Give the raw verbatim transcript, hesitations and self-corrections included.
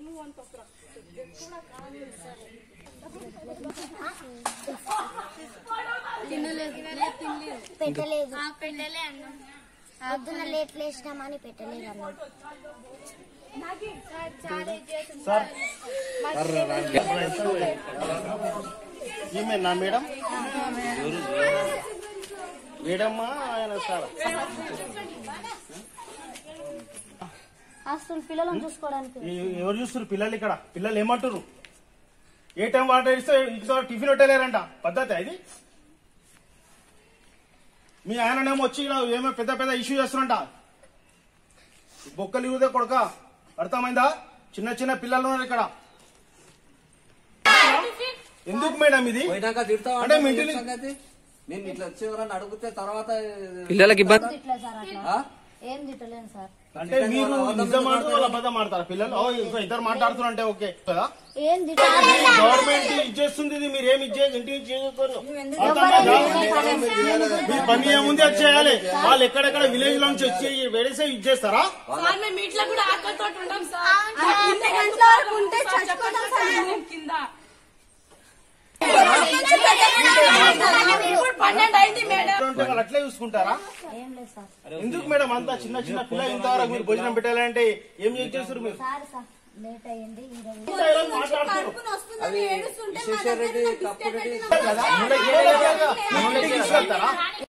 పెట్టలేదు పొద్దున లేట్ లేచినామని పెట్టలేదు అన్న ఏమేనా మేడం మేడమ్మా ఆయన సార్ హాస్టల్ పిల్లలను చూసుకోవడానికి ఎవరు చూస్తారు పిల్లలు ఇక్కడ పిల్లలు ఏమంటారు ఏ టైం వాటర్ ఇస్తే టిఫిన్ పెట్టలేరంట పద్ధతి అది మీ ఆయననేమో వచ్చి ఏమో పెద్ద పెద్ద ఇష్యూ చేస్తారంట బొక్కలు ఇవ్వదే కొడుక అర్థమైందా చిన్న చిన్న పిల్లలు ఉన్నారు ఇక్కడ ఎందుకు మేడం ఇది అంటే మీ ఇంటిని నేను ఇట్లా వచ్చేవారని అడిగితే తర్వాత పిల్లలకి ఇబ్బంది ఏం తిట్టలేను సార్ అంటే మీరు నిజం ఆడుతూ వాళ్ళు అబద్ధం ఆడతారు పిల్లలు ఇంకా ఇద్దరు మాట్లాడుతున్నారంటే ఓకే కదా ఏం గవర్నమెంట్ ఇచ్చేస్తుంది ఇది మీరు ఏమి ఇచ్చే ఇంటికి చేయకూడదు మీ పని ఏముంది అది చేయాలి వాళ్ళు ఎక్కడెక్కడ విలేజ్ లో నుంచి వచ్చి వేడేసే ఇచ్చేస్తారా అట్లే చూసుకుంటారా ఎందుకు మేడం అంతా చిన్న చిన్న పిల్ల ఇంతవరకు మీరు భోజనం పెట్టాలంటే ఏం చేస్తారు మీరు లేట్ అయ్యింది రెడ్డి